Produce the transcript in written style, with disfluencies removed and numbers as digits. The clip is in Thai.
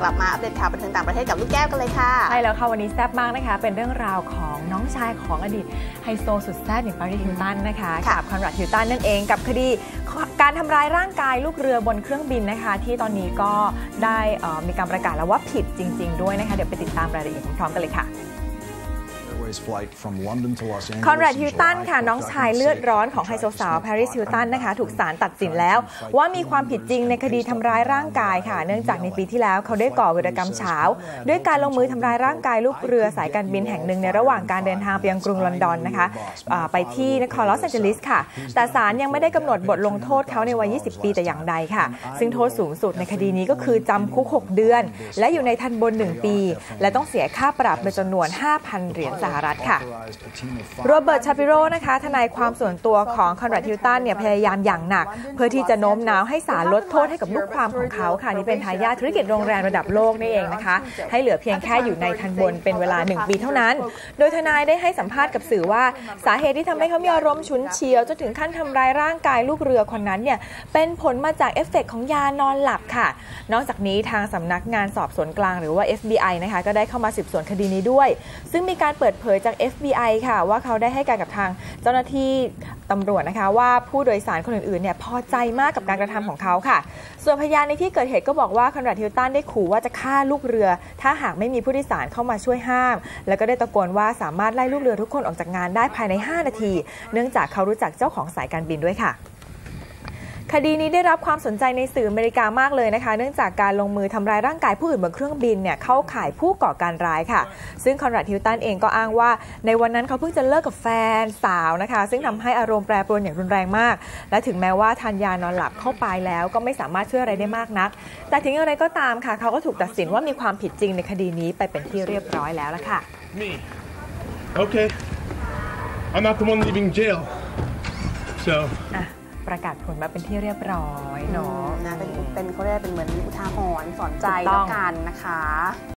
ลับมาอัปเดตข่าวบันเทิงต่างประเทศกับลูกแก้วกันเลยค่ะใช่แล้วค่ะวันนี้แซ่บมากนะคะเป็นเรื่องราวของน้องชายของอดีตไฮโซสุดแซ่บอย่างปาริส ฮิลตันนะคะกับคอนราด ฮิลตันนั่นเองกับคดีการทำร้ายร่างกายลูกเรือบนเครื่องบินนะคะที่ตอนนี้ก็ได้มีการประกาศแล้วว่าผิดจริงๆด้วยนะคะเดี๋ยวไปติดตามรายละเอียดพร้อมๆกันเลยค่ะคอนราด ฮิลตันค่ะน้องชายเลือดร้อนของไฮโซสาวปาริส ฮิลตันนะคะถูกศาลตัดสินแล้วว่ามีความผิดจริงในคดีทำร้ายร่างกายค่ะเนื่องจากในปีที่แล้วเขาได้ก่อวีรกรรมเฉาด้วยการลงมือทำร้ายร่างกายลูกเรือสายการบินแห่งหนึ่งในระหว่างการเดินทางไปยังกรุงลอนดอนนะคะไปที่นครลอสแอนเจลิสค่ะแต่ศาลยังไม่ได้กำหนดบทลงโทษเขาในวัย 20 ปีแต่อย่างใดค่ะซึ่งโทษสูงสุดในคดีนี้ก็คือจำคุก 6 เดือนและอยู่ในทันบน 1 ปีและต้องเสียค่าปรับเป็นจำนวน 5,000 เหรียญสหรัฐค่ะโรเบิร์ต ชาปิโร่นะคะทนายความส่วนตัวของคอนราด ฮิลตันเนี่ยพยายามอย่างหนักเพื่อที่จะโน้มน้าวให้ศาลลดโทษให้กับลูกความของเขาค่ะนี่เป็นทายาทธุรกิจโรงแรมระดับโลกนี่เองนะคะให้เหลือเพียงแค่อยู่ในทันบนเป็นเวลา 1 ปีเท่านั้นโดยทนายได้ให้สัมภาษณ์กับสื่อว่าสาเหตุที่ทำให้เขามีอารมณ์ฉุนเฉียวจนถึงขั้นทำร้ายร่างกายลูกเรือคนนั้นเนี่ยเป็นผลมาจากเอฟเฟกต์ของยานอนหลับค่ะนอกจากนี้ทางสำนักงานสอบสวนกลางหรือว่า FBI นะคะก็ได้เข้ามาสืบสวนคดีนี้ด้วยซึ่งมีการเปิดเผยจาก FBI ค่ะว่าเขาได้ให้การกับทางเจ้าหน้าที่ตำรวจนะคะว่าผู้โดยสารคนอื่นๆเนี่ยพอใจมากกับการกระทำของเขาค่ะส่วนพยานในที่เกิดเหตุก็บอกว่าคอนราด ฮิลตันได้ขู่ว่าจะฆ่าลูกเรือถ้าหากไม่มีผู้โดยสารเข้ามาช่วยห้ามแล้วก็ได้ตะโกนว่าสามารถไล่ลูกเรือทุกคนออกจากงานได้ภายใน 5 นาทีเนื่องจากเขารู้จักเจ้าของสายการบินด้วยค่ะคดีนี้ได้รับความสนใจในสื่ออเมริกามากเลยนะคะเนื่องจากการลงมือทำร้ายร่างกายผู้อื่นบนเครื่องบินเนี่ยเข้าข่ายผู้ก่อการร้ายค่ะซึ่งคอนราด ฮิลตันเองก็อ้างว่าในวันนั้นเขาเพิ่งจะเลิกกับแฟนสาวนะคะซึ่งทำให้อารมณ์แปรปรวนอย่างรุนแรงมากและถึงแม้ว่าทานยานอนหลับเข้าไปแล้วก็ไม่สามารถช่วยอะไรได้มากนักแต่ถึงอย่างไรก็ตามค่ะเขาก็ถูกตัดสินว่ามีความผิดจริงในคดีนี้ไปเป็นที่เรียบร้อยแล้วละค่ะ Okay. I'm not the one leaving jail. So. ประกาศผลมาเป็นที่เรียบร้อยเนาะเป็นเขาเรียกเป็นเหมือนอุทาหรณ์สอนใจแล้วกันนะคะ